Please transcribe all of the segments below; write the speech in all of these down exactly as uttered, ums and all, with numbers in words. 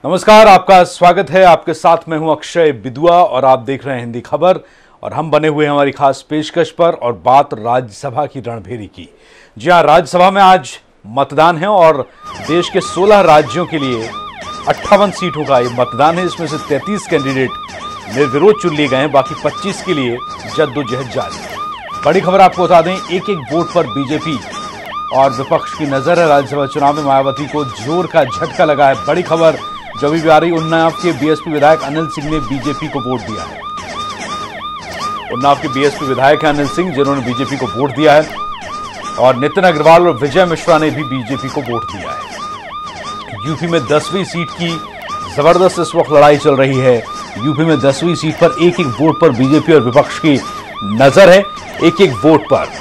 नमस्कार, आपका स्वागत है। आपके साथ मैं हूं अक्षय बिदुआ और आप देख रहे हैं हिंदी खबर। और हम बने हुए हैं हमारी खास पेशकश पर और बात राज्यसभा की रणभेरी की। जी हां, राज्यसभा में आज मतदान है और देश के सोलह राज्यों के लिए अट्ठावन सीटों का ये मतदान है। इसमें से तैंतीस कैंडिडेट निर्विरोध चुन लिए गए हैं, बाकी पच्चीस के लिए जद्दोजहद जारी है। बड़ी खबर आपको बता दें, एक एक वोट पर बीजेपी और विपक्ष की नजर है। राज्यसभा चुनाव में मायावती को जोर का झटका लगा है। बड़ी खबर जो अभी भी आ रही, उन्नाव के बीएसपी विधायक अनिल सिंह ने बीजेपी को वोट दिया है। उन्नाव के बीएसपी विधायक हैं अनिल सिंह, जिन्होंने बीजेपी को वोट दिया है। और नितिन अग्रवाल और विजय मिश्रा ने भी बीजेपी को वोट दिया है। यूपी में दसवीं सीट की जबरदस्त इस वक्त लड़ाई चल रही है। यूपी में दसवीं सीट पर एक एक वोट पर बीजेपी और विपक्ष की नजर है, एक एक वोट पर।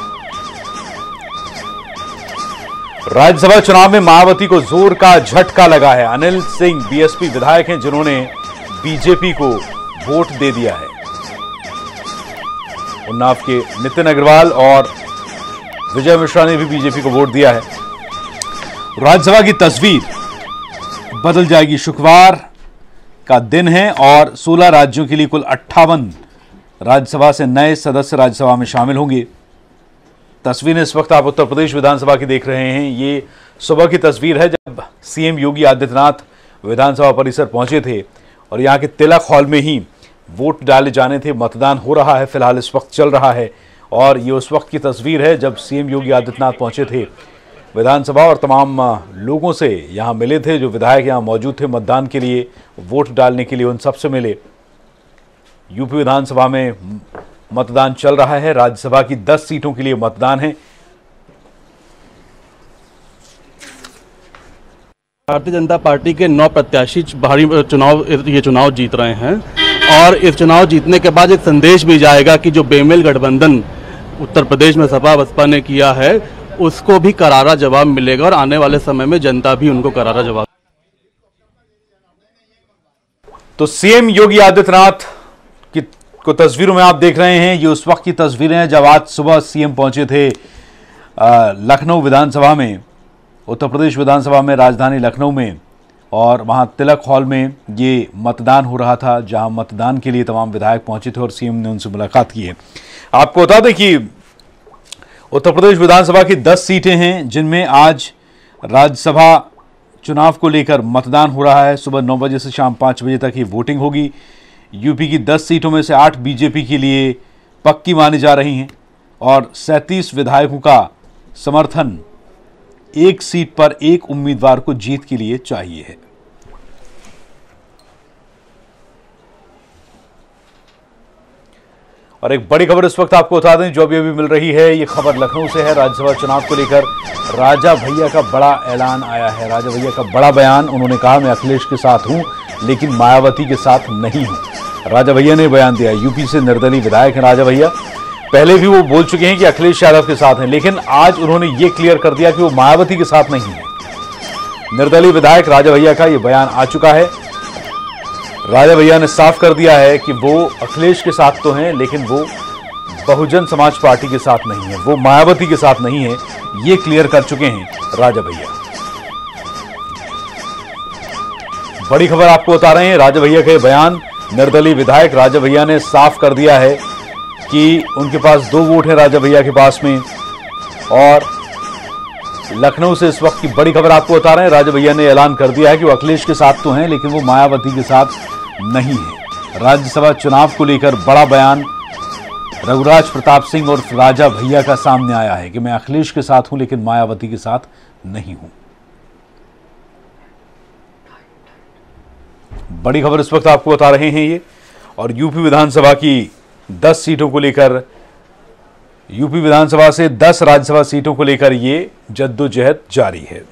राज्यसभा चुनाव में मायावती को जोर का झटका लगा है। अनिल सिंह बीएसपी विधायक हैं, जिन्होंने बीजेपी को वोट दे दिया है। उन्नाव के नितिन अग्रवाल और विजय मिश्रा ने भी बीजेपी को वोट दिया है। राज्यसभा की तस्वीर बदल जाएगी। शुक्रवार का दिन है और सोलह राज्यों के लिए कुल अट्ठावन राज्यसभा से नए सदस्य राज्यसभा में शामिल होंगे। तस्वीरें इस वक्त आप उत्तर प्रदेश विधानसभा की देख रहे हैं। ये सुबह की तस्वीर है जब सीएम योगी आदित्यनाथ विधानसभा परिसर पहुंचे थे और यहां के तिलक हॉल में ही वोट डाले जाने थे। मतदान हो रहा है, फिलहाल इस वक्त चल रहा है और ये उस वक्त की तस्वीर है जब सीएम योगी आदित्यनाथ पहुंचे थे विधानसभा और तमाम लोगों से यहां मिले थे। जो विधायक यहां मौजूद थे मतदान के लिए, वोट डालने के लिए, उन सबसे मिले। यूपी विधानसभा में मतदान चल रहा है। राज्यसभा की दस सीटों के लिए मतदान है। भारतीय जनता पार्टी के नौ प्रत्याशी भारी चुनाव ये चुनाव जीत रहे हैं और इस चुनाव जीतने के बाद एक संदेश भी जाएगा कि जो बेमेल गठबंधन उत्तर प्रदेश में सपा बसपा ने किया है उसको भी करारा जवाब मिलेगा और आने वाले समय में जनता भी उनको करारा जवाब। तो सीएम योगी आदित्यनाथ की को तस्वीरों में आप देख रहे हैं। ये उस वक्त की तस्वीरें हैं जब आज सुबह सीएम पहुंचे थे लखनऊ विधानसभा में, उत्तर प्रदेश विधानसभा में, राजधानी लखनऊ में। और वहां तिलक हॉल में ये मतदान हो रहा था, जहां मतदान के लिए तमाम विधायक पहुंचे थे और सीएम ने उनसे मुलाकात की है। आपको बता दें कि उत्तर प्रदेश विधानसभा की दस सीटें हैं जिनमें आज राज्यसभा चुनाव को लेकर मतदान हो रहा है। सुबह नौ बजे से शाम पाँच बजे तक ये वोटिंग होगी। यूपी की दस सीटों में से आठ बीजेपी के लिए पक्की मानी जा रही हैं और सैंतीस विधायकों का समर्थन एक सीट पर एक उम्मीदवार को जीत के लिए चाहिए है। और एक बड़ी खबर इस वक्त आपको बता दें जो अभी अभी मिल रही है। ये खबर लखनऊ से है। राज्यसभा चुनाव को लेकर राजा भैया का बड़ा ऐलान आया है। राजा भैया का बड़ा बयान। उन्होंने कहा, मैं अखिलेश के साथ हूं लेकिन मायावती के साथ नहीं हूं। राजा भैया ने बयान दिया। यूपी से निर्दलीय विधायक हैं राजा भैया। पहले भी वो बोल चुके हैं कि अखिलेश यादव के साथ हैं, लेकिन आज उन्होंने ये क्लियर कर दिया कि वो मायावती के साथ नहीं है। निर्दलीय विधायक राजा भैया का ये बयान आ चुका है। राजा भैया ने साफ कर दिया है कि वो अखिलेश के साथ तो हैं लेकिन वो बहुजन समाज पार्टी के साथ नहीं है, वो मायावती के साथ नहीं है। ये क्लियर कर चुके हैं राजा भैया। बड़ी खबर आपको बता रहे हैं, राजा भैया के बयान। निर्दलीय विधायक राजा भैया ने साफ कर दिया है कि उनके पास दो वोट है राजा भैया के पास में। और लखनऊ से इस वक्त की बड़ी खबर आपको बता रहे हैं, राजा भैया ने ऐलान कर दिया है कि वो अखिलेश के साथ तो हैं लेकिन वो मायावती के साथ नहीं है। राज्यसभा चुनाव को लेकर बड़ा बयान रघुराज प्रताप सिंह और राजा भैया का सामने आया है कि मैं अखिलेश के साथ हूं लेकिन मायावती के साथ नहीं हूं। बड़ी खबर इस वक्त आपको बता रहे हैं ये। और यूपी विधानसभा की दस सीटों को लेकर, यूपी विधानसभा से दस राज्यसभा सीटों को लेकर ये जद्दोजहद जारी है।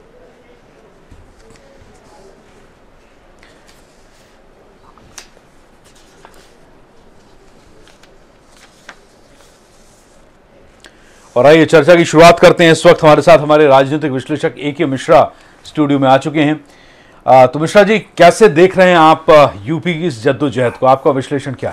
और आइए चर्चा की शुरुआत करते हैं। इस वक्त हमारे साथ हमारे राजनीतिक विश्लेषक ए के मिश्रा स्टूडियो में आ चुके हैं। तो मिश्रा जी, कैसे देख रहे हैं आप यूपी की इस जद्दोजहद को? आपका विश्लेषण क्या है?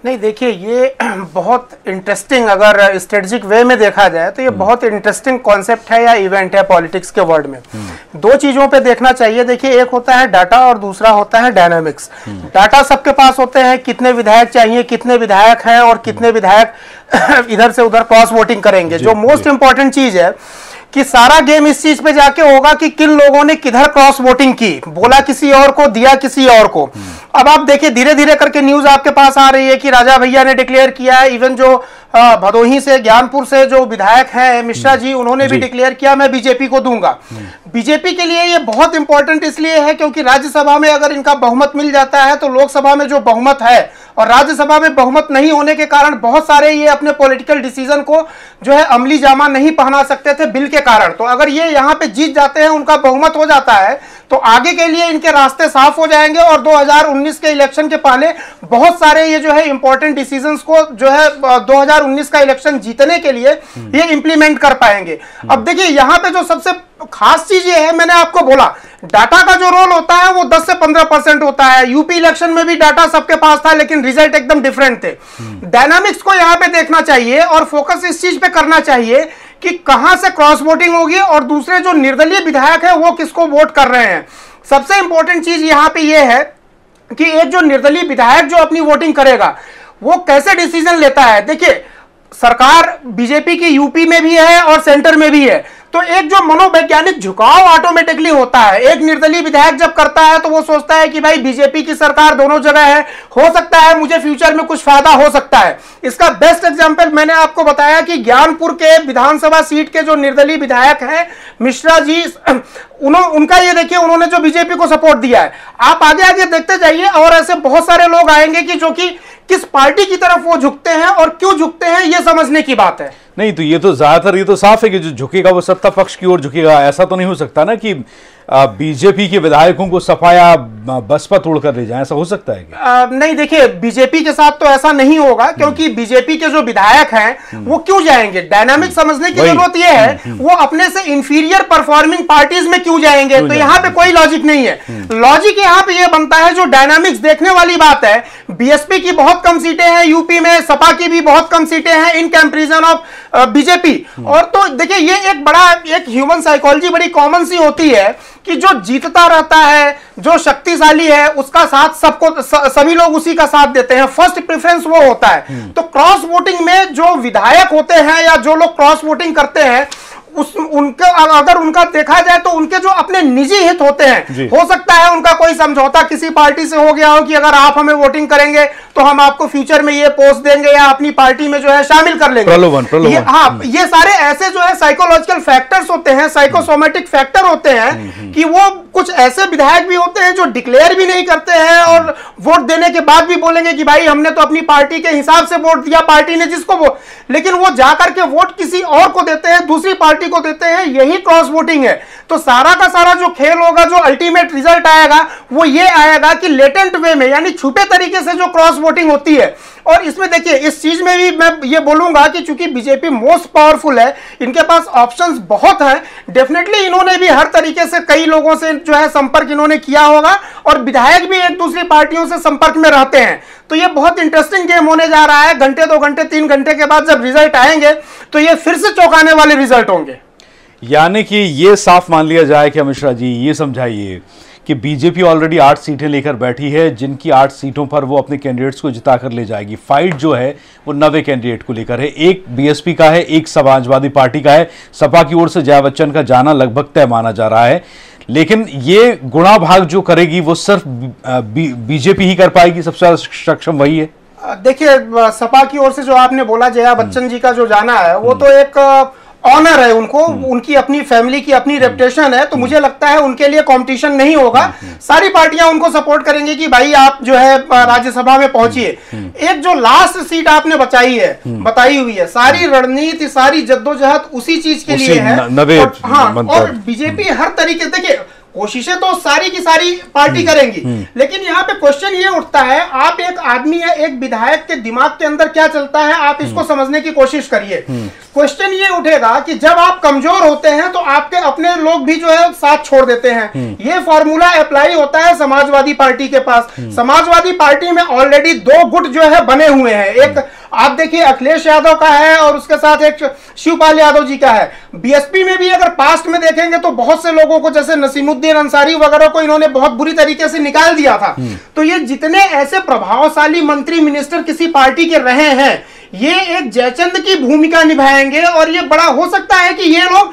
नहीं देखिए, ये बहुत इंटरेस्टिंग, अगर स्ट्रेटजिक वे में देखा जाए तो ये बहुत इंटरेस्टिंग कॉन्सेप्ट है या इवेंट है पॉलिटिक्स के वर्ल्ड में। दो चीजों पे देखना चाहिए। देखिए, एक होता है डाटा और दूसरा होता है डायनामिक्स। डाटा सबके पास होते हैं, कितने विधायक चाहिए, कितने विधायक हैं और कितने विधायक इधर से उधर क्रॉस वोटिंग करेंगे। जो मोस्ट इंपॉर्टेंट चीज है कि सारा गेम इस चीज पे जाके होगा कि किन लोगों ने किधर क्रॉस वोटिंग की, बोला किसी और को, दिया किसी और को। अब आप देखिए, धीरे धीरे करके न्यूज आपके पास आ रही है कि राजा भैया ने डिक्लेयर किया है, इवन जो भदोही से, ज्ञानपुर से जो विधायक हैं मिश्रा जी, उन्होंने भी डिक्लेयर किया मैं बीजेपी को दूंगा। बीजेपी के लिए ये बहुत इंपॉर्टेंट इसलिए है क्योंकि राज्यसभा में अगर इनका बहुमत मिल जाता है तो लोकसभा में जो बहुमत है और राज्यसभा में बहुमत नहीं होने के कारण बहुत सारे ये अपने पॉलिटिकल डिसीजन को जो है अमली जामा नहीं पहना सकते थे बिल के कारण। तो अगर ये यहाँ पे जीत जाते हैं, उनका बहुमत हो जाता है, तो आगे के लिए इनके रास्ते साफ हो जाएंगे और दो हज़ार उन्नीस के इलेक्शन के पहले बहुत सारे ये जो है इंपॉर्टेंट डिसीजंस को जो है दो हज़ार उन्नीस का इलेक्शन जीतने के लिए ये इंप्लीमेंट कर पाएंगे। अब देखिए, यहाँ पे जो सबसे खास चीज ये है, मैंने आपको बोला डाटा का जो रोल होता है वो दस से पंद्रह परसेंट होता है। यूपी इलेक्शन में भी डाटा सबके पास था लेकिन रिजल्ट एकदम डिफरेंट थे। डायनामिक्स को यहाँ पे देखना चाहिए और फोकस इस चीज पे करना चाहिए कि कहां से क्रॉस वोटिंग होगी और दूसरे जो निर्दलीय विधायक है वो किसको वोट कर रहे हैं। सबसे इंपॉर्टेंट चीज यहां पे ये है कि एक जो निर्दलीय विधायक जो अपनी वोटिंग करेगा वो कैसे डिसीजन लेता है। देखिए, सरकार बीजेपी की यूपी में भी है और सेंटर में भी है, तो एक जो मनोवैज्ञानिक झुकाव ऑटोमेटिकली होता है। एक निर्दलीय विधायक जब करता है तो वो सोचता है कि भाई बीजेपी की सरकार दोनों जगह है, हो सकता है मुझे फ्यूचर में कुछ फायदा हो सकता है। इसका बेस्ट एग्जांपल मैंने आपको बताया कि ज्ञानपुर के विधानसभा सीट के जो निर्दलीय विधायक हैं मिश्रा जी, उन्होंने उनका ये देखिए, उन्होंने जो बीजेपी को सपोर्ट दिया है। आप आगे आगे देखते जाइए और ऐसे बहुत सारे लोग आएंगे कि जो कि किस पार्टी की तरफ वो झुकते हैं और क्यों झुकते हैं, ये समझने की बात है। नहीं तो ये तो ज्यादातर ये तो साफ है कि जो झुकेगा वो सत्ता पक्ष की ओर झुकेगा। ऐसा तो नहीं हो सकता ना कि बीजेपी के विधायकों को सफाया बसपा तोड़कर ले जाए, ऐसा हो सकता है क्या? नहीं, देखिए, बीजेपी के साथ तो ऐसा नहीं होगा क्योंकि बीजेपी के जो विधायक हैं वो क्यों जाएंगे। डायनामिक समझने की जरूरत यह है वो अपने से इंफीरियर परफॉर्मिंग पार्टीज में क्यों जाएंगे, तो यहाँ पे कोई लॉजिक नहीं है। लॉजिक यहाँ पे ये बनता है, जो डायनामिक्स देखने वाली बात है, बीएसपी की बहुत कम सीटें हैं यूपी में, सपा की भी बहुत कम सीटें हैं इन कंपैरिजन ऑफ बीजेपी। और तो देखिए, ये एक बड़ा एक ह्यूमन साइकोलॉजी बड़ी कॉमन सी होती है कि जो जीतता रहता है, जो शक्तिशाली है, उसका साथ सबको सभी लोग उसी का साथ देते हैं, फर्स्ट प्रेफरेंस वो होता है। तो क्रॉस वोटिंग में जो विधायक होते हैं या जो लोग क्रॉस वोटिंग करते हैं, उस उनका अगर उनका देखा जाए तो उनके जो अपने निजी हित होते हैं, हो सकता है उनका कोई समझौता किसी पार्टी से हो गया हो कि अगर आप हमें वोटिंग करेंगे तो हम आपको फ्यूचर में ये पोस्ट देंगे या अपनी पार्टी में जो है शामिल कर लेंगे। प्रलोभन, प्रलोभन। ये, हाँ, ये सारे ऐसे जो है साइकोलॉजिकल फैक्टर्स होते हैं, साइकोसोमेटिक फैक्टर होते हैं कि वो कुछ ऐसे विधायक भी होते हैं जो डिक्लेयर भी नहीं करते हैं और वोट देने के बाद भी बोलेंगे कि भाई हमने तो अपनी पार्टी के हिसाब से वोट दिया, पार्टी ने जिसको वो, लेकिन वो जाकर के वोट किसी और को देते हैं, दूसरी पार्टी को देते हैं। यही क्रॉस वोटिंग है। तो सारा का सारा जो खेल होगा, जो अल्टीमेट रिजल्ट आएगा वो ये आएगा कि लेटेंट वे में, यानी छुपे तरीके से जो क्रॉस वोटिंग होती है। और इसमें देखिए, इस चीज में भी मैं ये बोलूंगा कि चूंकि बीजेपी मोस्ट पावरफुल है, इनके पास ऑप्शंस बहुत हैं, डेफिनेटली इन्होंने भी हर तरीके से कई लोगों से जो है संपर्क इन्होंने किया होगा और विधायक भी एक दूसरी पार्टियों से संपर्क में रहते हैं। तो ये बहुत इंटरेस्टिंग गेम होने जा रहा है। घंटे दो घंटे तीन घंटे के बाद जब रिजल्ट आएंगे तो ये फिर से चौंकाने वाले रिजल्ट होंगे। यानी कि ये साफ मान लिया जाए कि मिश्रा जी ये समझाइए कि बीजेपी ऑलरेडी आठ सीटें लेकर बैठी है, जिनकी आठ सीटों पर वो अपने कैंडिडेट्स को जिताकर ले जाएगी। फाइट जो है वो नवे कैंडिडेट को लेकर है, एक बीएसपी का है, एक समाजवादी पार्टी का है। सपा की ओर से जया बच्चन का जाना लगभग तय माना जा रहा है, लेकिन ये गुणा भाग जो करेगी वो सिर्फ बीजेपी ही कर पाएगी, सबसे ज्यादा सक्षम वही है। देखिए, सपा की ओर से जो आपने बोला जया बच्चन जी का जो जाना है वो तो एक ऑनर है उनको, उनकी अपनी फैमिली की अपनी रेपुटेशन है, तो मुझे लगता है उनके लिए कंपटीशन नहीं होगा। सारी पार्टियां उनको सपोर्ट करेंगी कि भाई आप जो है राज्यसभा में पहुंचिए। एक जो लास्ट सीट आपने बचाई है, बताई हुई है, सारी रणनीति सारी जद्दोजहद उसी चीज के लिए है। नवे और, हाँ, और बीजेपी हर तरीके, देखिए कोशिशें तो सारी की सारी पार्टी करेंगी, लेकिन यहाँ पे क्वेश्चन ये उठता है, आप एक आदमी है, एक विधायक के दिमाग के अंदर क्या चलता है आप इसको समझने की कोशिश करिए। क्वेश्चन ये उठेगा कि जब आप कमजोर होते हैं तो आपके अपने लोग भी जो है साथ छोड़ देते हैं। ये फॉर्मूला अप्लाई होता है समाजवादी पार्टी के पास। समाजवादी पार्टी में ऑलरेडी दो गुट जो है बने हुए हैं, एक आप देखिए अखिलेश यादव का है और उसके साथ एक शिवपाल यादव जी का है। बीएसपी में भी अगर पास्ट में देखेंगे तो बहुत से लोगों को, जैसे नसीमुद्दीन अंसारी वगैरह को इन्होंने बहुत बुरी तरीके से निकाल दिया था। तो ये जितने ऐसे प्रभावशाली मंत्री मिनिस्टर किसी पार्टी के रहे हैं, ये एक जयचंद की भूमिका निभाएंगे और ये बड़ा हो सकता है कि ये लोग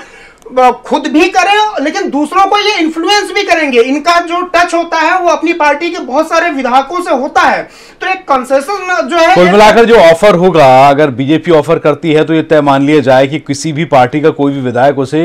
खुद भी करें लेकिन दूसरों को ये इन्फ्लुएंस भी करेंगे। इनका जो टच होता है वो अपनी पार्टी के बहुत सारे विधायकों से होता है। तो एक कंसेशन जो है, कुल मिलाकर जो ऑफर होगा, अगर बीजेपी ऑफर करती है तो ये तय मान लिया जाए कि किसी भी पार्टी का कोई भी विधायक उसे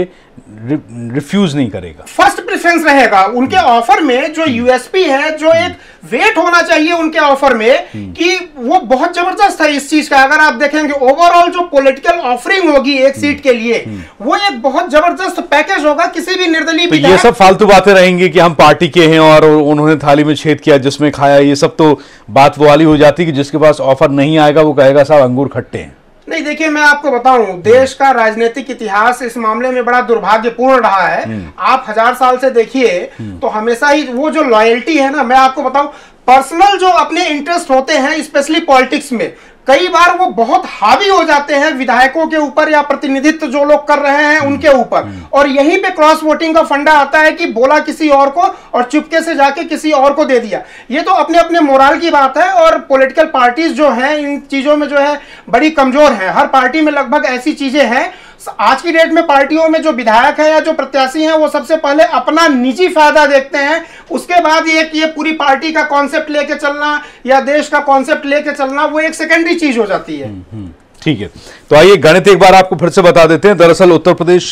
रिफ्यूज नहीं करेगा, फर्स्ट प्रेफरेंस रहेगा उनके ऑफर में। जो यूएसपी है, जो एक वेट होना चाहिए उनके ऑफर में कि वो बहुत जबरदस्त है इस चीज का। अगर आप देखेंगे ओवरऑल जो पॉलिटिकल ऑफरिंग होगी एक सीट के लिए, वो एक बहुत जबरदस्त पैकेज होगा किसी भी निर्दलीय। तो ये सब फालतू बातें रहेंगी कि हम पार्टी के हैं और उन्होंने थाली में छेद किया जिसमें खाया, ये सब तो बात वो वाली हो जाती कि जिसके पास ऑफर नहीं आएगा वो कहेगा साहब अंगूर खट्टे हैं। नहीं, देखिए मैं आपको बताऊं, देश का राजनीतिक इतिहास इस मामले में बड़ा दुर्भाग्यपूर्ण रहा है। आप हजार साल से देखिए तो हमेशा ही वो जो लॉयल्टी है ना, मैं आपको बताऊं, पर्सनल जो अपने इंटरेस्ट होते हैं स्पेशली पॉलिटिक्स में, कई बार वो बहुत हावी हो जाते हैं विधायकों के ऊपर या प्रतिनिधित्व जो लोग कर रहे हैं उनके ऊपर। और यहीं पे क्रॉस वोटिंग का फंडा आता है कि बोला किसी और को और चुपके से जाके किसी और को दे दिया। ये तो अपने अपने मोरल की बात है और पॉलिटिकल पार्टीज जो हैं इन चीजों में जो है बड़ी कमजोर है। हर पार्टी में लगभग ऐसी चीजें हैं। आज की डेट में पार्टियों में जो विधायक है या जो प्रत्याशी हैं वो सबसे पहले अपना निजी फायदा देखते हैं, उसके बाद ये कि ये पूरी पार्टी का कॉन्सेप्ट लेके चलना या देश का कॉन्सेप्ट लेके चलना वो एक सेकेंडरी चीज हो जाती है। ठीक है, तो आइए गणित एक बार आपको फिर से बता देते हैं। दरअसल उत्तर प्रदेश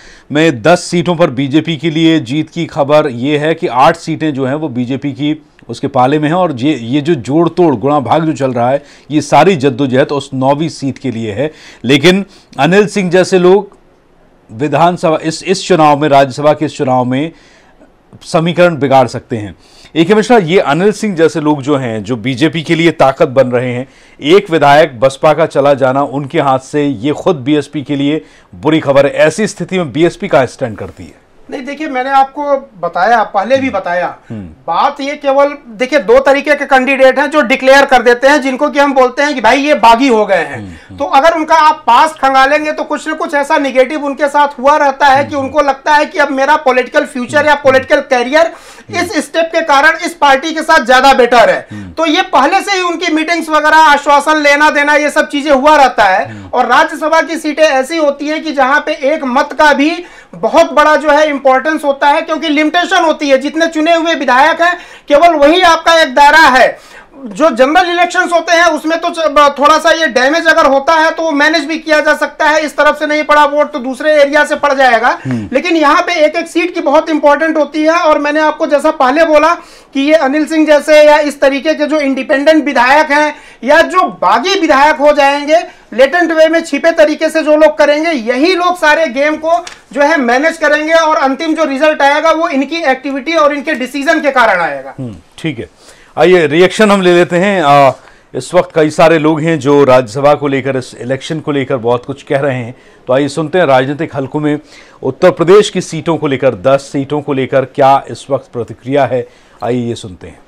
में दस सीटों पर बीजेपी के लिए जीत की खबर ये है कि आठ सीटें जो हैं वो बीजेपी की उसके पाले में है और ये ये जो जोड़ तोड़ गुणा भाग जो चल रहा है ये सारी जद्दोजहद उस नौवीं सीट के लिए है। लेकिन अनिल सिंह जैसे लोग विधानसभा इस इस चुनाव में, राज्यसभा के इस चुनाव में समीकरण बिगाड़ सकते हैं। एक मिश्रा, ये अनिल सिंह जैसे लोग जो हैं, जो बीजेपी के लिए ताकत बन रहे हैं, एक विधायक बसपा का चला जाना उनके हाथ से ये खुद बीएसपी के लिए बुरी खबर है। ऐसी स्थिति में बीएसपी का स्टैंड करती है? नहीं, देखिए मैंने आपको बताया, पहले भी बताया, बात ये केवल देखिए दो तरीके के कैंडिडेट हैं जो डिक्लेयर कर देते हैं, जिनको कि हम बोलते हैं कि भाई ये बागी हो गए हैं। तो अगर उनका आप पास खंगालेंगे तो कुछ ना कुछ ऐसा निगेटिव उनके साथ हुआ रहता है कि उनको लगता है कि अब मेरा पॉलिटिकल फ्यूचर या पॉलिटिकल कैरियर इस स्टेप के कारण इस पार्टी के साथ ज्यादा बेटर है। तो ये पहले से ही उनकी मीटिंग्स वगैरह, आश्वासन लेना देना, ये सब चीजें हुआ रहता है। और राज्यसभा की सीटें ऐसी होती हैं कि जहां पे एक मत का भी बहुत बड़ा जो है इंपॉर्टेंस होता है, क्योंकि लिमिटेशन होती है, जितने चुने हुए विधायक हैं केवल वही आपका एक दायरा है। जो जनरल इलेक्शंस होते हैं उसमें तो थोड़ा सा ये डैमेज अगर होता है तो मैनेज भी किया जा सकता है, इस तरफ से नहीं पड़ा वोट तो दूसरे एरिया से पड़ जाएगा। लेकिन यहाँ पे एक एक सीट की बहुत इंपॉर्टेंट होती है। और मैंने आपको जैसा पहले बोला कि ये अनिल सिंह जैसे या इस तरीके के जो इंडिपेंडेंट विधायक हैं या जो बागी विधायक हो जाएंगे, लेटेंट वे में छिपे तरीके से जो लोग करेंगे, यही लोग सारे गेम को जो है मैनेज करेंगे और अंतिम जो रिजल्ट आएगा वो इनकी एक्टिविटी और इनके डिसीजन के कारण आएगा। ठीक है, आइए रिएक्शन हम ले लेते हैं। आ, इस वक्त कई सारे लोग हैं जो राज्यसभा को लेकर, इस इलेक्शन को लेकर बहुत कुछ कह रहे हैं। तो आइए सुनते हैं राजनीतिक हलकों में उत्तर प्रदेश की सीटों को लेकर, दस सीटों को लेकर क्या इस वक्त प्रतिक्रिया है। आइए ये सुनते हैं।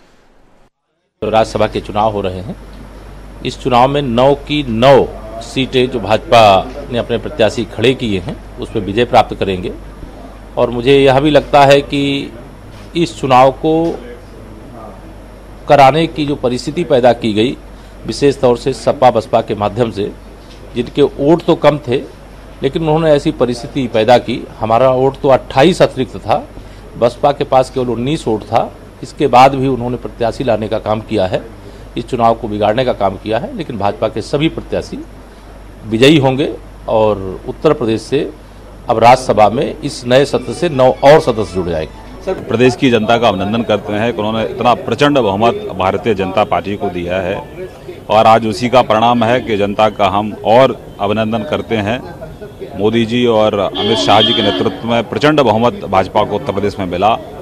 तो राज्यसभा के चुनाव हो रहे हैं। इस चुनाव में नौ की नौ सीटें जो भाजपा ने अपने प्रत्याशी खड़े किए हैं उस पर विजय प्राप्त करेंगे। और मुझे यह भी लगता है कि इस चुनाव को कराने की जो परिस्थिति पैदा की गई, विशेष तौर से सपा बसपा के माध्यम से, जिनके वोट तो कम थे लेकिन उन्होंने ऐसी परिस्थिति पैदा की। हमारा वोट तो अट्ठाईस अतिरिक्त था, बसपा के पास केवल उन्नीस वोट था। इसके बाद भी उन्होंने प्रत्याशी लाने का काम किया है, इस चुनाव को बिगाड़ने का काम किया है। लेकिन भाजपा के सभी प्रत्याशी विजयी होंगे और उत्तर प्रदेश से अब राज्यसभा में इस नए सत्र से नौ और सदस्य जुड़ जाएंगे। सर, प्रदेश की जनता का अभिनंदन करते हैं कि उन्होंने इतना प्रचंड बहुमत भारतीय जनता पार्टी को दिया है और आज उसी का परिणाम है कि जनता का हम और अभिनंदन करते हैं। मोदी जी और अमित शाह जी के नेतृत्व में प्रचंड बहुमत भाजपा को उत्तर प्रदेश में मिला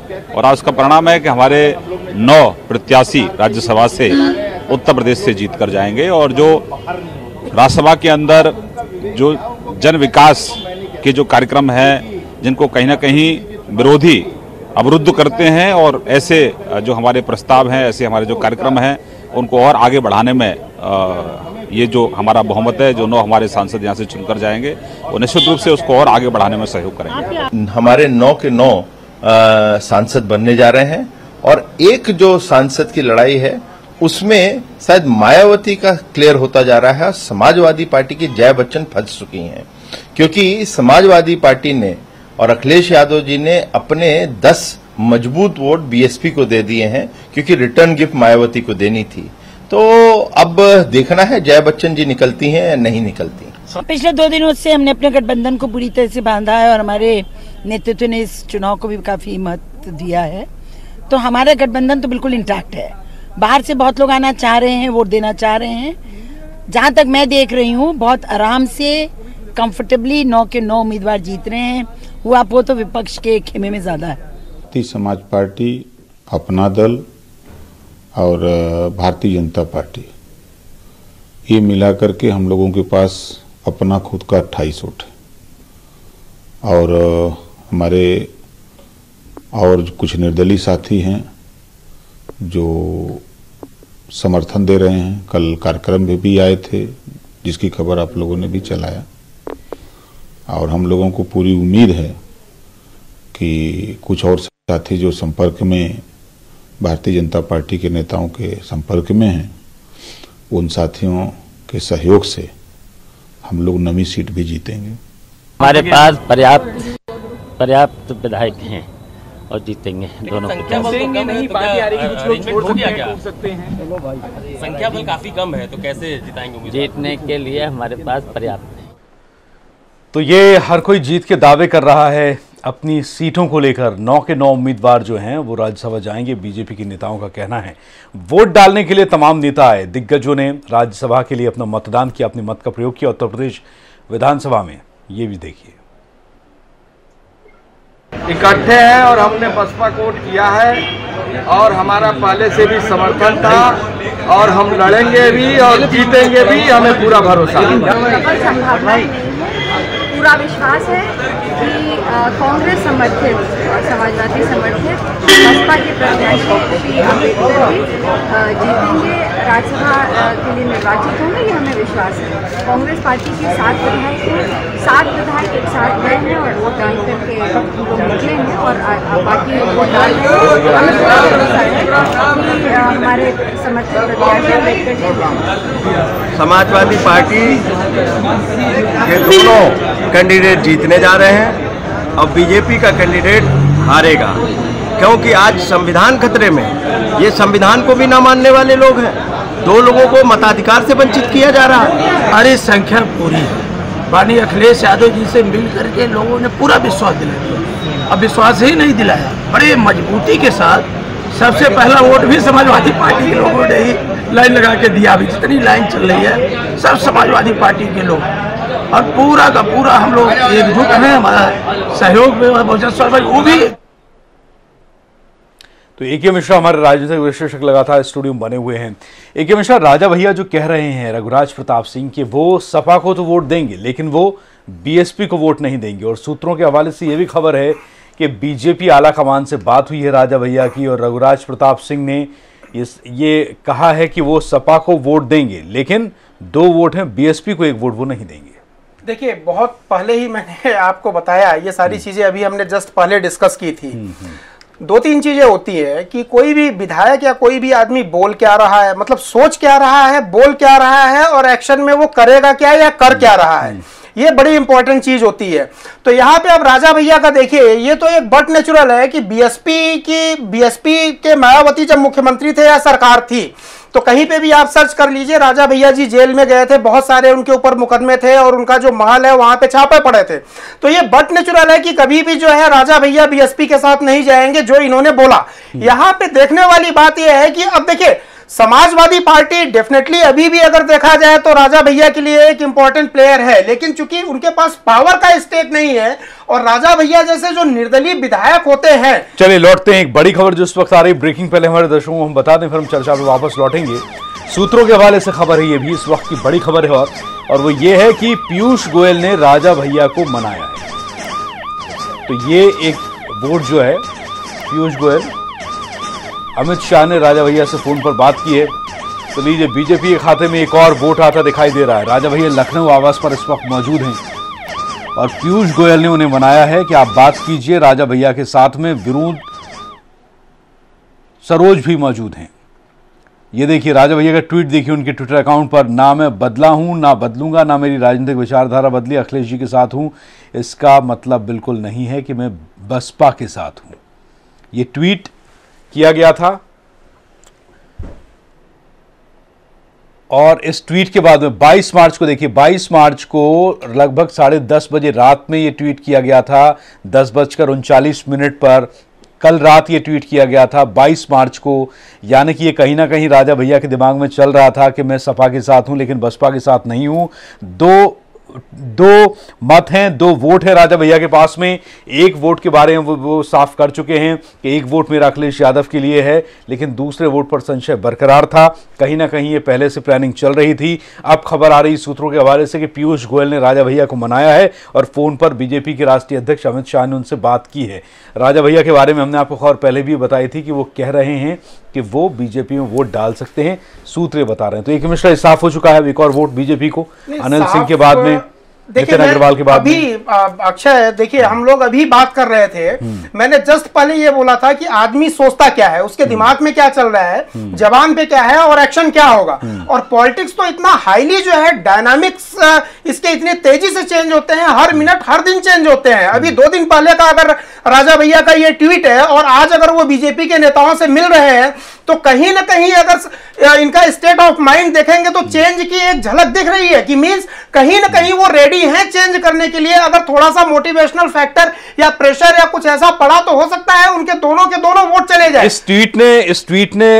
और आज उसका परिणाम है कि हमारे नौ प्रत्याशी राज्यसभा से उत्तर प्रदेश से जीत कर जाएंगे और जो राज्यसभा के अंदर जो जन विकास के जो कार्यक्रम हैं जिनको कहीं ना कहीं विरोधी अवरुद्ध करते हैं और ऐसे जो हमारे प्रस्ताव हैं, ऐसे हमारे जो कार्यक्रम हैं उनको और आगे बढ़ाने में आ, ये जो हमारा बहुमत है, जो नौ हमारे सांसद यहाँ से चुनकर जाएंगे वो निश्चित रूप से उसको और आगे बढ़ाने में सहयोग करेंगे। हमारे नौ के नौ आ, सांसद बनने जा रहे हैं और एक जो सांसद की लड़ाई है उसमें शायद मायावती का क्लियर होता जा रहा है। समाजवादी पार्टी की जया बच्चन फंस चुकी हैं क्योंकि समाजवादी पार्टी ने और अखिलेश यादव जी ने अपने दस मजबूत वोट बीएसपी को दे दिए हैं क्योंकि रिटर्न गिफ्ट मायावती को देनी थी। तो अब देखना है जया बच्चन जी निकलती हैं या नहीं निकलती। पिछले दो दिनों से हमने अपने गठबंधन को पूरी तरह से बांधा है और हमारे नेतृत्व ने इस चुनाव को भी काफी महत्व दिया है। तो हमारा गठबंधन तो बिल्कुल इंटैक्ट है। बाहर से बहुत लोग आना चाह रहे हैं, वोट देना चाह रहे हैं। जहां तक मैं देख रही हूँ बहुत आराम से कंफर्टेबली नौ के नौ उम्मीदवार जीत रहे हैं। हुआ वो तो विपक्ष के खेमे में ज्यादा है। भारतीय समाज पार्टी, अपना दल और भारतीय जनता पार्टी ये मिलाकर के हम लोगों के पास अपना खुद का अट्ठाईस वोट है और हमारे और कुछ निर्दलीय साथी हैं जो समर्थन दे रहे हैं। कल कार्यक्रम में भी आए थे जिसकी खबर आप लोगों ने भी चलाया और हम लोगों को पूरी उम्मीद है कि कुछ और साथी जो संपर्क में भारतीय जनता पार्टी के नेताओं के संपर्क में हैं उन साथियों के सहयोग से हम लोग नवी सीट भी जीतेंगे। हमारे पास पर्याप्त पर्याप्त विधायक हैं और जीतेंगे दोनों देंगे नहीं। पार्टी आ रही है, कुछ लोग छोड़ सकते हैं, संख्या बल काफी कम है, तो कैसे जिताएंगे? जीतने के लिए हमारे पास पर्याप्त है। तो ये हर कोई जीत के दावे कर रहा है अपनी सीटों को लेकर। नौ के नौ उम्मीदवार जो हैं वो राज्यसभा जाएंगे। बीजेपी के नेताओं का कहना है वोट डालने के लिए तमाम नेता आए। दिग्गजों ने राज्यसभा के लिए अपना मतदान किया, अपने मत का प्रयोग किया। उत्तर प्रदेश विधानसभा में ये भी देखिए। इकट्ठे हैं और हमने बसपा को वोट किया है और हमारा पहले से भी समर्थन था और हम लड़ेंगे भी और जीतेंगे भी, हमें पूरा भरोसा है। पूरा विश्वास है कि कांग्रेस समर्थित और समाजवादी समर्थित बसपा के प्रत्याशी श्री अम्बेडकर भी जीतेंगे, राज्यसभा के लिए निर्वाचित होंगे, ये हमें विश्वास है। कांग्रेस पार्टी के सात विधायक हैं, सात विधायक एक साथ गए हैं और वोट डाल करके लोग निकले हैं और बाकी वोट डाल रहे हैं। हमें पूरा भरोसा है कि हमारे समर्थित प्रत्याशी अम्बेडकर जी। समाजवादी पार्टी के दोनों कैंडिडेट जीतने जा रहे हैं और बीजेपी का कैंडिडेट हारेगा क्योंकि आज संविधान खतरे में। ये संविधान को भी ना मानने वाले लोग हैं। दो लोगों को मताधिकार से वंचित किया जा रहा है। अरे संख्या पूरी है। माननीय अखिलेश यादव जी से मिल करके लोगों ने पूरा विश्वास दिलाया। अब विश्वास ही नहीं दिलाया, बड़े मजबूती के साथ सबसे पहला वोट भी समाजवादी पार्टी के लोगों ने ही लाइन लगा के दिया। अभी जितनी लाइन चल रही है सब समाजवादी पार्टी के लोग और पूरा का पूरा हम लोग एकजुट हैं। हमारा सहयोग में वो भी। तो ए के मिश्रा हमारे राजनीतिक विश्लेषक लगातार स्टूडियो में बने हुए हैं। ए के मिश्रा, राजा भैया जो कह रहे हैं रघुराज प्रताप सिंह के, वो सपा को तो वोट देंगे लेकिन वो बीएसपी को वोट नहीं देंगे। और सूत्रों के हवाले से ये भी खबर है कि बीजेपी आला कमान से बात हुई है राजा भैया की और रघुराज प्रताप सिंह ने ये कहा है कि वो सपा को वोट देंगे लेकिन दो वोट हैं बीएसपी को, एक वोट वो नहीं देंगे। देखिए, बहुत पहले ही मैंने आपको बताया ये सारी चीजें, अभी हमने जस्ट पहले डिस्कस की थी। दो तीन चीजें होती है कि कोई भी विधायक या कोई भी आदमी बोल क्या रहा है, मतलब सोच क्या रहा है, बोल क्या रहा है और एक्शन में वो करेगा क्या या कर क्या रहा है, ये बड़ी इंपॉर्टेंट चीज होती है। तो यहाँ पे अब राजा भैया का देखिए, ये तो एक बट नेचुरल है कि बीएसपी की बीएसपी के मायावती जब मुख्यमंत्री थे या सरकार थी तो कहीं पे भी आप सर्च कर लीजिए, राजा भैया जी जेल में गए थे, बहुत सारे उनके ऊपर मुकदमे थे और उनका जो महल है वहां पे छापे पड़े थे। तो ये बट नेचुरल है कि कभी भी जो है राजा भैया बीएसपी के साथ नहीं जाएंगे, जो इन्होंने बोला। यहाँ पे देखने वाली बात यह है कि अब देखिए समाजवादी पार्टी डेफिनेटली अभी भी अगर देखा जाए तो राजा भैया के लिए एक इंपॉर्टेंट प्लेयर है, लेकिन चूंकि उनके पास पावर का स्टेक नहीं है और राजा भैया जैसे जो निर्दलीय विधायक होते हैं। चलिए लौटते हैं, एक बड़ी खबर जो इस वक्त आ रही, ब्रेकिंग पहले हमारे दर्शकों को हम बता दें, फिर हम चर्चा में वापस लौटेंगे। सूत्रों के हवाले से खबर है, ये भी इस वक्त की बड़ी खबर है, और और वो ये है कि पीयूष गोयल ने राजा भैया को मनाया है। तो ये एक वोट जो है पीयूष गोयल, अमित शाह ने राजा भैया से फोन पर बात की है। तो लीजिए, बीजेपी के खाते में एक और वोट आता दिखाई दे रहा है। राजा भैया लखनऊ आवास पर इस वक्त मौजूद हैं और पीयूष गोयल ने उन्हें मनाया है कि आप बात कीजिए। राजा भैया के साथ में विनोद सरोज भी मौजूद हैं। ये देखिए राजा भैया का ट्वीट देखिए उनके ट्विटर अकाउंट पर, ना मैं बदला हूं ना बदलूंगा, ना मेरी राजनीतिक विचारधारा बदली, अखिलेश जी के साथ हूं। इसका मतलब बिल्कुल नहीं है कि मैं बसपा के साथ हूं। ये ट्वीट किया गया था और इस ट्वीट के बाद में बाईस मार्च को देखिए, बाईस मार्च को लगभग साढ़े दस बजे रात में ये ट्वीट किया गया था, दस बजकर उनचालीस मिनट पर कल रात ये ट्वीट किया गया था बाईस मार्च को। यानी कि ये कहीं ना कहीं राजा भैया के दिमाग में चल रहा था कि मैं सपा के साथ हूं लेकिन बसपा के साथ नहीं हूं। दो दो मत हैं, दो वोट है राजा भैया के पास में। एक वोट के बारे में वो, वो साफ कर चुके हैं कि एक वोट मेरा अखिलेश यादव के लिए है, लेकिन दूसरे वोट पर संशय बरकरार था। कहीं ना कहीं ये पहले से प्लानिंग चल रही थी। अब खबर आ रही सूत्रों के हवाले से कि पीयूष गोयल ने राजा भैया को मनाया है और फोन पर बीजेपी के राष्ट्रीय अध्यक्ष अमित शाह ने उनसे बात की है। राजा भैया के बारे में हमने आपको खबर पहले भी बताई थी कि वो कह रहे हैं कि वो बीजेपी में वोट डाल सकते हैं, सूत्र बता रहे हैं। तो एक मिश्रा साफ हो चुका है, एक और वोट बीजेपी को अनिल सिंह के बाद में, नितिन अग्रवाल के बाद अभी अक्षय देखिए, हम लोग अभी बात कर रहे थे, मैंने जस्ट पहले ये बोला था कि आदमी सोचता क्या है, उसके दिमाग में क्या चल रहा है, जबान पे क्या है और एक्शन क्या होगा। और पॉलिटिक्स तो इतना हाईली जो है डायनामिक्स इसके इतने तेजी से चेंज होते हैं, हर मिनट हर दिन चेंज होते हैं। अभी दो दिन पहले का अगर राजा भैया का ये ट्वीट है और आज अगर वो बीजेपी के नेताओं से मिल रहे हैं तो कहीं ना कहीं अगर इनका स्टेट ऑफ माइंड देखेंगे तो चेंज की एक झलक दिख रही है कि मींस कहीं ना कहीं वो रेडी हैं चेंज करने के लिए। अगर थोड़ा सा मोटिवेशनल फैक्टर या प्रेशर या कुछ ऐसा पड़ा तो हो सकता है उनके दोनों के दोनों वोट चले जाए। इस ट्वीट ने इस ट्वीट ने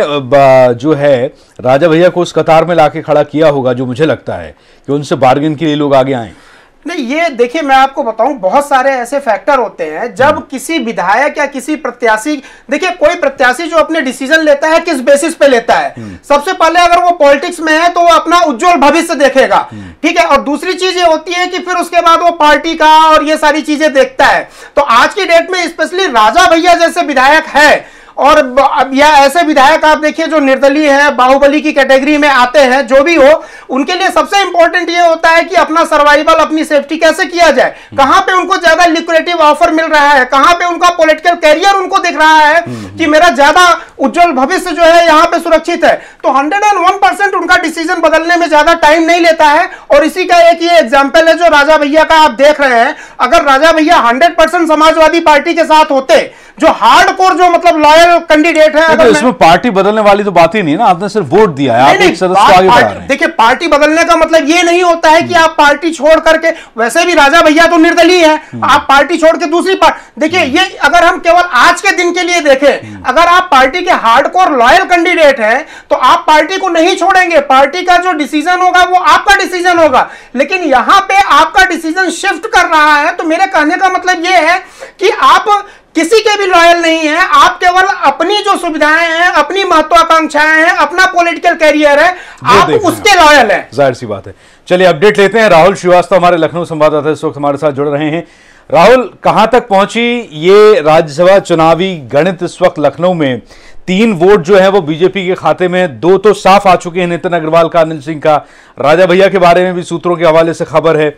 जो है राजा भैया को उस कतार में लाके खड़ा किया होगा, जो मुझे लगता है कि उनसे बार्गेन के लिए लोग आगे आए। नहीं, ये देखिए मैं आपको बताऊं, बहुत सारे ऐसे फैक्टर होते हैं जब किसी विधायक या किसी प्रत्याशी, देखिए कोई प्रत्याशी जो अपने डिसीजन लेता है किस बेसिस पे लेता है। सबसे पहले अगर वो पॉलिटिक्स में है तो वो अपना उज्जवल भविष्य देखेगा, ठीक है, और दूसरी चीज ये होती है कि फिर उसके बाद वो पार्टी का और ये सारी चीजें देखता है। तो आज की डेट में स्पेशली राजा भैया जैसे विधायक है और अब या ऐसे विधायक आप देखिए जो निर्दलीय हैं, बाहुबली की कैटेगरी में आते हैं, जो भी हो, उनके लिए सबसे इंपॉर्टेंट ये होता है कि अपना सर्वाइवल, अपनी सेफ्टी कैसे किया जाए, कहां पे उनको ज्यादा लिक्विडेटिव ऑफर मिल रहा है, कहां पे उनका पॉलिटिकल कैरियर उनको दिख रहा है कि मेरा ज्यादा उज्जवल भविष्य जो है यहां पे सुरक्षित है। तो हंड्रेड एंड वन परसेंट उनका डिसीजन बदलने में ज्यादा टाइम नहीं लेता है। और इसी का एक ये एग्जाम्पल है जो राजा भैया का आप देख रहे हैं। अगर राजा भैया हंड्रेड परसेंट समाजवादी पार्टी के साथ होते, जो हार्ड कोर जो मतलब लॉयल कैंडिडेट है, तो इसमें पार्टी बदलने वाली तो बात ही नहीं है ना, आपने सिर्फ वोट दिया है, आप एक सदस्य को आगे बढ़ा रहे हैं। देखिए पार्टी बदलने का मतलब ये नहीं होता है कि आप पार्टी छोड़ करके, वैसे भी राजा भैया तो निर्दलीय है, आप पार्टी छोड़ के दूसरी पार्टी, देखिए ये अगर हम केवल आज के दिन के लिए देखें, अगर आप पार्टी के हार्डकोर लॉयल कैंडिडेट हैं तो आप पार्टी को नहीं छोड़ेंगे, पार्टी का जो डिसीजन होगा वो आपका डिसीजन होगा। लेकिन यहां पे आपका डिसीजन शिफ्ट कर रहा है, तो मेरे कहने का मतलब ये है कि आप किसी के भी लॉयल नहीं है, आप केवल अपनी जो सुविधाएं हैं, अपनी महत्वाकांक्षाएं हैं, अपना पॉलिटिकल कैरियर है, आप उसके लॉयल हैं। जाहिर सी बात है। चलिए अपडेट लेते हैं, राहुल श्रीवास्तव हमारे लखनऊ संवाददाता इस वक्त हमारे साथ जुड़ रहे हैं। राहुल, कहां तक पहुंची ये राज्यसभा चुनावी गणित इस वक्त लखनऊ में? तीन वोट जो है वो बीजेपी के खाते में, दो तो साफ आ चुके हैं, नितिन अग्रवाल का, अनिल सिंह का। राजा भैया के बारे में भी सूत्रों के हवाले से खबर है।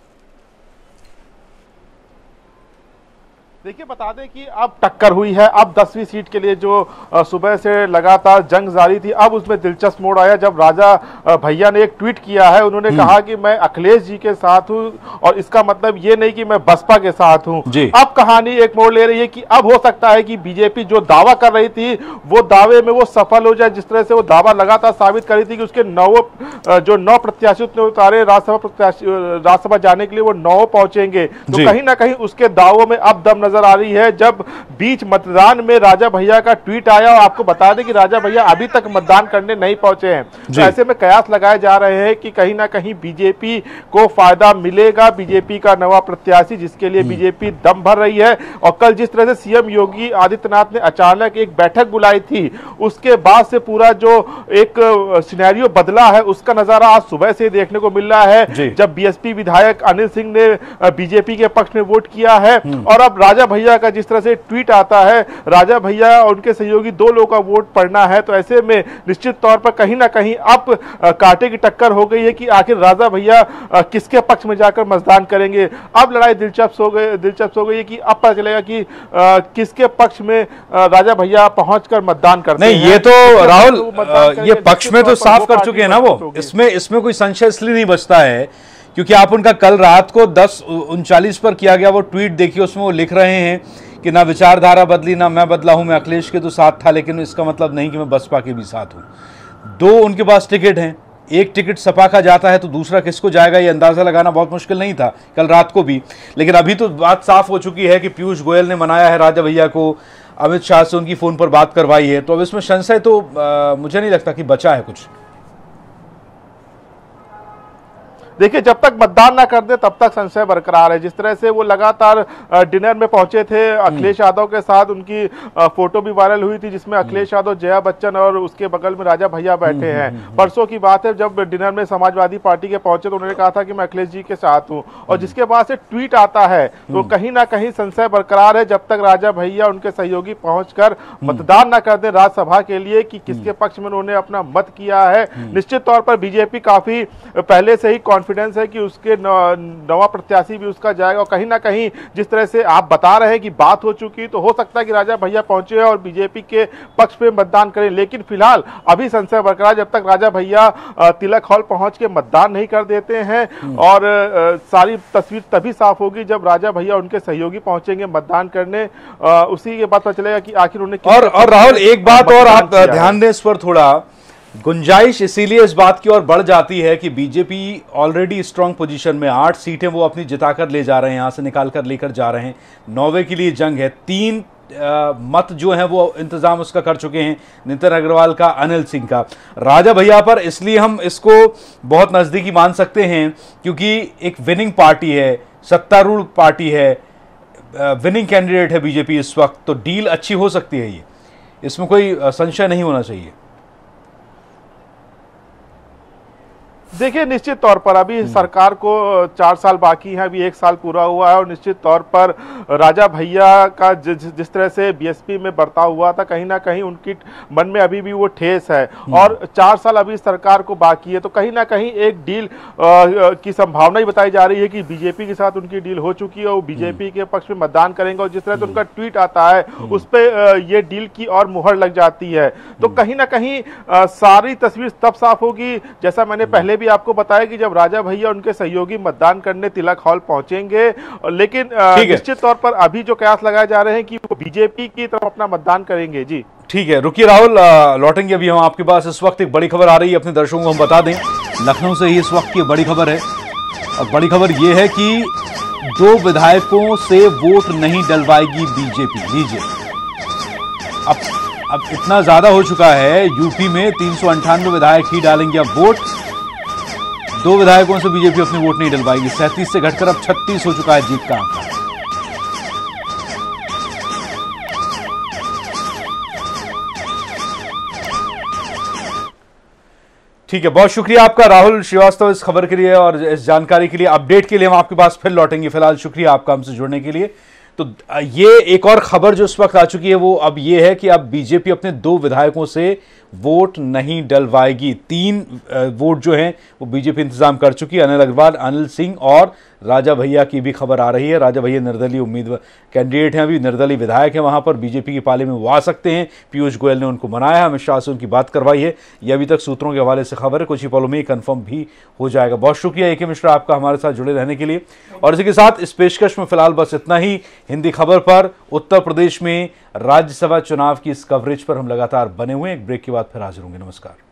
देखिए बता दें कि अब टक्कर हुई है। अब दसवीं सीट के लिए जो सुबह से लगातार जंग जारी थी, अब उसमें दिलचस्प मोड़ आया जब राजा भैया ने एक ट्वीट किया है। उन्होंने कहा कि मैं अखिलेश जी के साथ हूं, और इसका मतलब ये नहीं कि मैं बसपा के साथ हूं। अब कहानी एक मोड़ ले रही है कि अब हो सकता है कि बीजेपी जो दावा कर रही थी वो दावे में वो सफल हो जाए। जिस तरह से वो दावा लगातार साबित कर रही थी कि उसके नौ जो नौ प्रत्याशी उसने उतारे राज्यसभा प्रत्याशी राज्यसभा जाने के लिए वो नौ पहुंचेंगे, तो कहीं ना कहीं उसके दावों में अब दम नजर नजर आ रही है। जब बीच मतदान में राजा भैया का ट्वीट आया, और आपको बता दें कि राजा भैया अभी तक मतदान करने नहीं पहुंचे हैं, तो ऐसे में कयास लगाए जा रहे हैं कि कहीं ना कहीं बीजेपी को फायदा मिलेगा। बीजेपी का नवा प्रत्याशी जिसके लिए बीजेपी दम भर रही है, और कल जिस तरह से सीएम योगी आदित्यनाथ ने अचानक एक बैठक बुलाई थी, उसके बाद से पूरा जो एक सिनेरियो बदला है उसका नजारा आज सुबह से देखने को मिल रहा है। जब बीएसपी विधायक अनिल सिंह ने बीजेपी के पक्ष में वोट किया है, और अब राजा भैया का जिस तरह से ट्वीट आता है, राजा भैया और उनके सहयोगी दो लोगों का वोट पड़ना है, तो ऐसे में निश्चित तौर पर कहीं ना कहीं अब कांटे की टक्कर हो गई है कि आखिर राजा भैया किसके पक्ष में जाकर मतदान करेंगे। अब लड़ाई दिलचस्प हो गई दिलचस्प हो गई है कि अब पता चलेगा कि आ, किसके पक्ष में राजा भैया पहुंचकर मतदान करते हैं। नहीं, ये तो राहुल ये पक्ष में तो साफ कर चुके हैं ना वो, इसमें इसमें कोई संशय इसलिए नहीं बचता है क्योंकि आप उनका कल रात को दस उनचालीस पर किया गया वो ट्वीट देखिए, उसमें वो लिख रहे हैं कि ना विचारधारा बदली, ना मैं बदला हूं, मैं अखिलेश के तो साथ था, लेकिन इसका मतलब नहीं कि मैं बसपा के भी साथ हूं। दो उनके पास टिकट हैं, एक टिकट सपा का जाता है तो दूसरा किसको जाएगा ये अंदाजा लगाना बहुत मुश्किल नहीं था कल रात को भी। लेकिन अभी तो बात साफ हो चुकी है कि पीयूष गोयल ने मनाया है राजा भैया को, अमित शाह से उनकी फोन पर बात करवाई है, तो अब इसमें संशय तो आ, मुझे नहीं लगता कि बचा है कुछ। देखिए, जब तक मतदान ना कर दे तब तक संशय बरकरार है। जिस तरह से वो लगातार डिनर में पहुंचे थे अखिलेश यादव के साथ, उनकी फोटो भी वायरल हुई थी जिसमें अखिलेश यादव, जया बच्चन और उसके बगल में राजा भैया बैठे हैं। परसों की बात है, जब डिनर में समाजवादी पार्टी के पहुंचे तो उन्होंने कहा था कि मैं अखिलेश जी के साथ हूं, और जिसके बाद से ट्वीट आता है तो कहीं ना कहीं संशय बरकरार है। जब तक राजा भैया उनके सहयोगी पहुंचकर मतदान न कर दे राज्यसभा के लिए कि किसके पक्ष में उन्होंने अपना मत किया है, निश्चित तौर पर बीजेपी काफी पहले से ही कॉन्फिडेंस है कि उसके नवा प्रत्याशी भी उसका जाएगा। और कहीं ना कहीं जिस तरह से आप बता रहे हैं कि बात हो चुकी, तो हो सकता है कि राजा भैया पहुंचे और बीजेपी के पक्ष पे मतदान करें, लेकिन फिलहाल अभी संशय बरकरार। जब तक राजा भैया तिलक हॉल पहुंच के मतदान नहीं कर देते हैं, और सारी तस्वीर तभी साफ होगी जब राजा भैया उनके सहयोगी पहुंचेंगे मतदान करने, उसी के बाद पता चलेगा कि आखिर उन्हें। और, और राहुल एक बात और आप ध्यान दें इस पर, थोड़ा गुंजाइश इसीलिए इस बात की ओर बढ़ जाती है कि बीजेपी ऑलरेडी स्ट्रांग पोजीशन में, आठ सीटें वो अपनी जिताकर ले जा रहे हैं, यहां से निकाल कर लेकर जा रहे हैं, नौवे के लिए जंग है, तीन आ, मत जो है वो इंतजाम उसका कर चुके हैं, नितिन अग्रवाल का, अनिल सिंह का। राजा भैया पर इसलिए हम इसको बहुत नजदीकी मान सकते हैं क्योंकि एक विनिंग पार्टी है, सत्तारूढ़ पार्टी है, विनिंग कैंडिडेट है बीजेपी इस वक्त, तो डील अच्छी हो सकती है, ये इसमें कोई संशय नहीं होना चाहिए। देखिए, निश्चित तौर पर अभी सरकार को चार साल बाकी है, अभी एक साल पूरा हुआ है, और निश्चित तौर पर राजा भैया का जिस जिस तरह से बीएसपी में बर्ताव हुआ था, कहीं ना कहीं उनकी मन में अभी भी वो ठेस है, और चार साल अभी सरकार को बाकी है, तो कहीं ना कहीं एक डील आ, की संभावना ही बताई जा रही है कि बीजेपी के साथ उनकी डील हो चुकी है, वो बीजेपी के पक्ष में मतदान करेंगे, और जिस तरह से उनका ट्वीट आता है उस पर ये डील की और मुहर लग जाती है। तो कहीं ना कहीं आ, सारी तस्वीर तब साफ होगी, जैसा मैंने पहले भी आपको बताया कि जब राजा भैया उनके सहयोगी मतदान करने तिलक हॉल पहुंचेंगे। लेकिन निश्चित तौर पर अभी जो कयास लगाए जा रहे हैं कि वो बीजेपी की तरफ अपना मतदान करेंगे। जी ठीक है, रुकिए राहुल, लौटेंगे अभी हम आपके पास। इस वक्त एक बड़ी खबर आ रही है, अपने दर्शकों को हम बता दें, लखनऊ से ही इस वक्त की बड़ी खबर है, और बड़ी खबर यह है कि दो विधायकों से वोट नहीं डलवाएगी बीजेपी। लीजिए, अब अब इतना ज्यादा हो चुका है, यूपी में तीन सौ अंठानवे विधायक ही डालेंगे अब वोट, दो विधायकों से बीजेपी अपनी वोट नहीं डलवाएगी। सैंतीस से घटकर अब छत्तीस हो चुका है जीत का आंकड़ा। ठीक है, बहुत शुक्रिया आपका राहुल श्रीवास्तव इस खबर के लिए और इस जानकारी के लिए, अपडेट के लिए हम आपके पास फिर लौटेंगे। फिलहाल शुक्रिया आपका हमसे जुड़ने के लिए। तो ये एक और खबर जो इस वक्त आ चुकी है वो अब ये है कि अब बीजेपी अपने दो विधायकों से वोट नहीं डलवाएगी। तीन वोट जो हैं वो बीजेपी इंतजाम कर चुकी है, अनिल अग्रवाल, अनिल सिंह और राजा भैया की भी खबर आ रही है। राजा भैया निर्दलीय उम्मीदवार कैंडिडेट हैं, अभी निर्दलीय विधायक हैं, वहां पर बीजेपी के पाले में वो आ सकते हैं। पीयूष गोयल ने उनको मनाया है, अमित शाह से उनकी बात करवाई है। ये अभी तक सूत्रों के हवाले से खबर है, कुछ ही पलों में कंफर्म भी हो जाएगा। बहुत शुक्रिया ए के मिश्रा आपका हमारे साथ जुड़े रहने के लिए। और इसी के साथ इस पेशकश में फिलहाल बस इतना ही। हिंदी खबर पर उत्तर प्रदेश में राज्यसभा चुनाव की इस कवरेज पर हम लगातार बने हुए हैं। एक ब्रेक के बाद फिर हाजिर होंगे। नमस्कार।